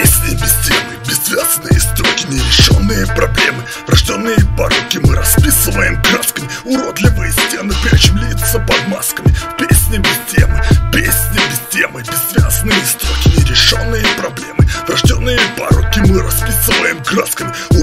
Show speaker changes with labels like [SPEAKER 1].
[SPEAKER 1] Песни без темы, бессвязные строки, нерешенные проблемы, врожденные пороки мы расписываем красками. Уродливые стены прячем лица под масками. Песни без темы, бессвязные строки, нерешенные проблемы, врожденные пороки мы расписываем красками.